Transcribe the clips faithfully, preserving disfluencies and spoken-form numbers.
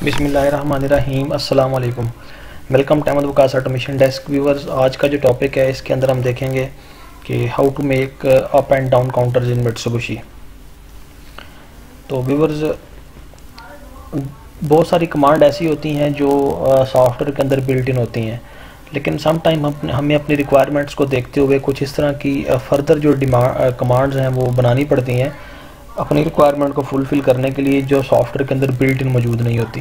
बिस्मिल्लाहिर्रहमानिर्रहीम अस्सलाम वालेकुम। Welcome to Ahmed Waqas automation desk. Viewers, आज का जो टॉपिक है इसके अंदर हम देखेंगे कि how to make up and down counters in Mitsubishi. तो व्यूअर्स, बहुत सारी कमांड ऐसी होती हैं जो सॉफ्टवेयर के अंदर बिल्ट इन होती हैं, लेकिन सम टाइम हम हमें अपनी रिक्वायरमेंट्स को देखते हुए कुछ इस तरह की फर्दर जो डिमांड कमांड्स हैं वो बनानी पड़ती हैं अपनी रिक्वायरमेंट को फुलफ़िल करने के लिए, जो सॉफ्टवेयर के अंदर बिल्ट इन मौजूद नहीं होती।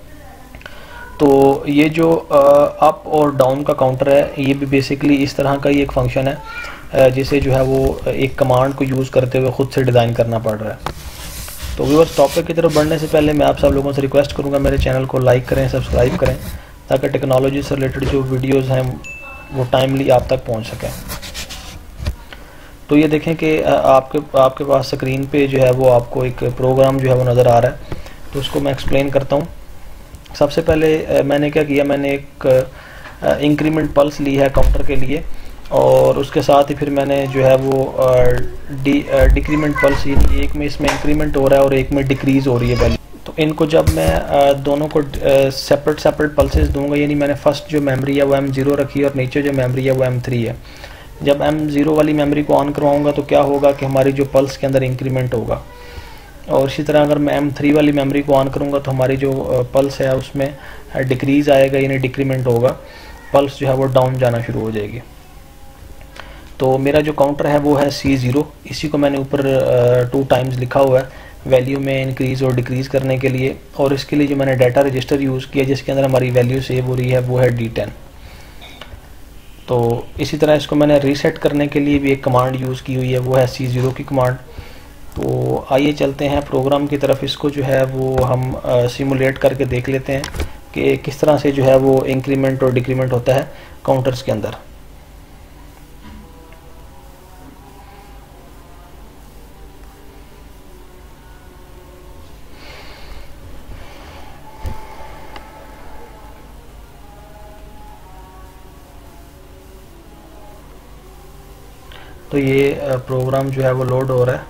तो ये जो अप और डाउन का काउंटर है, ये भी बेसिकली इस तरह का ही एक फंक्शन है जिसे जो है वो एक कमांड को यूज़ करते हुए ख़ुद से डिज़ाइन करना पड़ रहा है। तो व्यूअर्स, टॉपिक की तरफ बढ़ने से पहले मैं आप सब लोगों से रिक्वेस्ट करूँगा मेरे चैनल को लाइक करें, सब्सक्राइब करें, ताकि टेक्नोलॉजी से रिलेटेड जो वीडियोज़ हैं वो टाइमली आप तक पहुँच सकें। तो ये देखें कि आपके आपके पास स्क्रीन पे जो है वो आपको एक प्रोग्राम जो है वो नज़र आ रहा है। तो उसको मैं एक्सप्लेन करता हूँ। सबसे पहले मैंने क्या किया, मैंने एक इंक्रीमेंट पल्स ली है काउंटर के लिए, और उसके साथ ही फिर मैंने जो है वो डी डिक्रीमेंट पल्स, एक में इसमें इंक्रीमेंट हो रहा है और एक में डिक्रीज़ हो रही है वैल्यू। तो इनको जब मैं दोनों को सेपरेट सेपरेट पल्सेस दूंगा, यानी मैंने फर्स्ट जो मेमोरी है वो एम ज़ीरो रखी है और नीचे जो मेमोरी है वो एम थ्री है। जब एम ज़ीरो वाली मेमोरी को ऑन करवाऊंगा तो क्या होगा कि हमारी जो पल्स के अंदर इंक्रीमेंट होगा, और इसी तरह अगर मैं एम थ्री वाली मेमोरी को ऑन करूंगा तो हमारी जो पल्स है उसमें डिक्रीज़ आएगा, यानी डिक्रीमेंट होगा, पल्स जो है वो डाउन जाना शुरू हो जाएगी। तो मेरा जो काउंटर है वो है सी ज़ीरो, इसी को मैंने ऊपर टू टाइम्स लिखा हुआ है वैल्यू में इंक्रीज़ और डिक्रीज़ करने के लिए। और इसके लिए जो मैंने डाटा रजिस्टर यूज़ किया जिसके अंदर हमारी वैल्यू सेव हो रही है वो है डी टेन। तो इसी तरह इसको मैंने रीसेट करने के लिए भी एक कमांड यूज़ की हुई है, वो है सी ज़ीरो की कमांड। तो आइए चलते हैं प्रोग्राम की तरफ, इसको जो है वो हम सिमुलेट करके देख लेते हैं कि किस तरह से जो है वो इंक्रीमेंट और डिक्रीमेंट होता है काउंटर्स के अंदर। तो ये प्रोग्राम जो है वो लोड हो रहा है।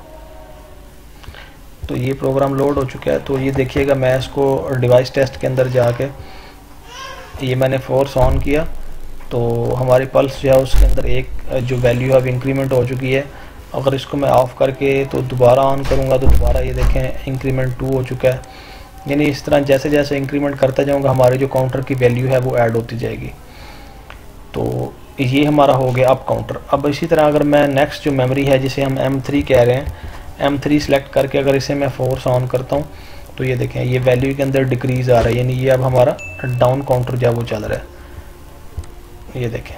तो ये प्रोग्राम लोड हो चुका है। तो ये देखिएगा, मैं इसको डिवाइस टेस्ट के अंदर जाके ये मैंने फोर्स ऑन किया तो हमारी पल्स जो है उसके अंदर एक जो वैल्यू अब इंक्रीमेंट हो चुकी है। अगर इसको मैं ऑफ़ करके तो दोबारा ऑन करूँगा तो दोबारा ये देखें इंक्रीमेंट टू हो चुका है। यानी इस तरह जैसे जैसे इंक्रीमेंट करता जाऊँगा हमारी जो काउंटर की वैल्यू है वो ऐड होती जाएगी। तो ये हमारा हो गया अप काउंटर। अब इसी तरह अगर मैं नेक्स्ट जो मेमोरी है जिसे हम एम थ्री कह रहे हैं, एम थ्री सेलेक्ट करके अगर इसे मैं फोर्स ऑन करता हूँ तो ये देखें ये वैल्यू के अंदर डिक्रीज़ आ रहा है, यानी ये अब हमारा डाउन काउंटर जो है वो चल रहा है। ये देखें।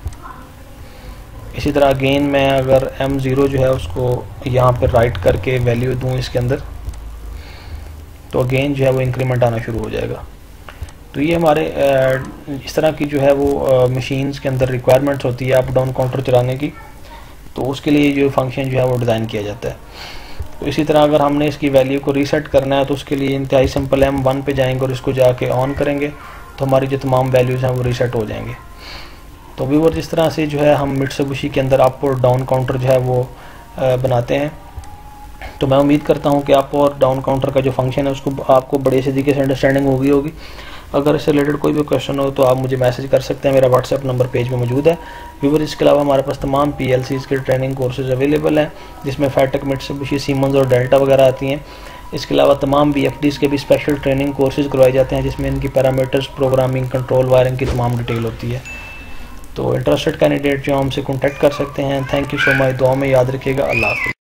इसी तरह अगेन मैं अगर एम ज़ीरो जो है उसको यहाँ पर राइट करके वैल्यू दूँ इसके अंदर, तो अगेन जो है वो इंक्रीमेंट आना शुरू हो जाएगा। तो ये हमारे इस तरह की जो है वो मशीन्स के अंदर रिक्वायरमेंट्स होती है अप डाउन काउंटर चलाने की। तो उसके लिए जो फंक्शन जो है वो डिज़ाइन किया जाता है। तो इसी तरह अगर हमने इसकी वैल्यू को रीसेट करना है तो उसके लिए इंतहाई सिंपल, एम वन पे जाएंगे और इसको जाके ऑन करेंगे तो हमारी जो तमाम वैल्यूज़ हैं वो रीसेट हो जाएंगे। तो व्यूअर्स, जिस तरह से जो है हम मित्सुबिशी के अंदर अप और डाउन काउंटर जो है वो बनाते हैं, तो मैं उम्मीद करता हूँ कि अप और डाउन काउंटर का जो फंक्शन है उसको आपको बड़े से तरीके से अंडरस्टैंडिंग होगी होगी अगर इससे रिलेटेड कोई भी क्वेश्चन हो तो आप मुझे मैसेज कर सकते हैं, मेरा व्हाट्सएप नंबर पेज में मौजूद है। व्यूअर, इसके अलावा हमारे पास तमाम पीएलसीज़ के ट्रेनिंग कोर्सेज अवेलेबल हैं जिसमें फैटेक, मित्सुबिशी, सीमेंस और डेल्टा वगैरह आती हैं। इसके अलावा तमाम बीएफडीज़ के भी स्पेशल ट्रेनिंग कोर्सेज करवाए जाते हैं जिसमें इनकी पैरामीटर्स, प्रोग्रामिंग, कंट्रोल, वायरिंग की तमाम डिटेल होती है। तो इंटरेस्टेड कैंडिडेट जो हमसे कॉन्टैक्ट कर सकते हैं। Thank you so much. दुआ में याद रखिएगा। अल्लाह हाफ़िज़।